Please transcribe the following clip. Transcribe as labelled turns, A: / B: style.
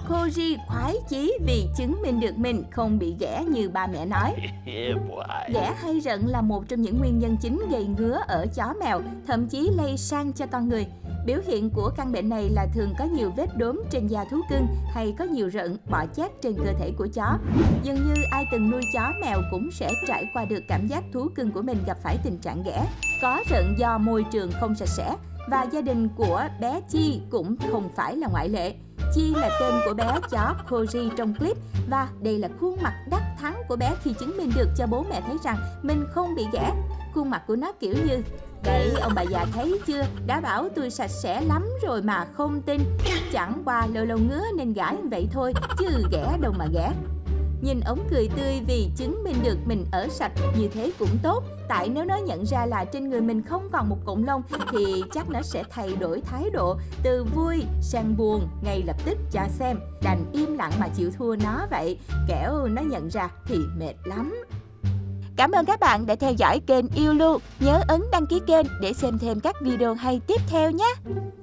A: Corgi khoái chí vì chứng minh được mình không bị ghẻ như ba mẹ nói. Ghẻ hay rận là một trong những nguyên nhân chính gây ngứa ở chó mèo, thậm chí lây sang cho con người. Biểu hiện của căn bệnh này là thường có nhiều vết đốm trên da thú cưng hay có nhiều rận, bọ chét trên cơ thể của chó. Dường như ai từng nuôi chó mèo cũng sẽ trải qua được cảm giác thú cưng của mình gặp phải tình trạng ghẻ, có rận do môi trường không sạch sẽ. Và gia đình của bé Chi cũng không phải là ngoại lệ. Chi là tên của bé chó Corgi trong clip và đây là khuôn mặt đắc thắng của bé khi chứng minh được cho bố mẹ thấy rằng mình không bị ghẻ. Khuôn mặt của nó kiểu như: "Đấy, ông bà già thấy chưa, đã bảo tôi sạch sẽ lắm rồi mà không tin. Chẳng qua lâu lâu ngứa nên gãi vậy thôi, chứ ghẻ đâu mà ghẻ." Nhìn ống cười tươi vì chứng minh được mình ở sạch như thế cũng tốt. Tại nếu nó nhận ra là trên người mình không còn một cụm lông thì chắc nó sẽ thay đổi thái độ từ vui sang buồn ngay lập tức cho xem. Đành im lặng mà chịu thua nó vậy, kẻo nó nhận ra thì mệt lắm. Cảm ơn các bạn đã theo dõi kênh Yêu Lu. Nhớ ấn đăng ký kênh để xem thêm các video hay tiếp theo nhé.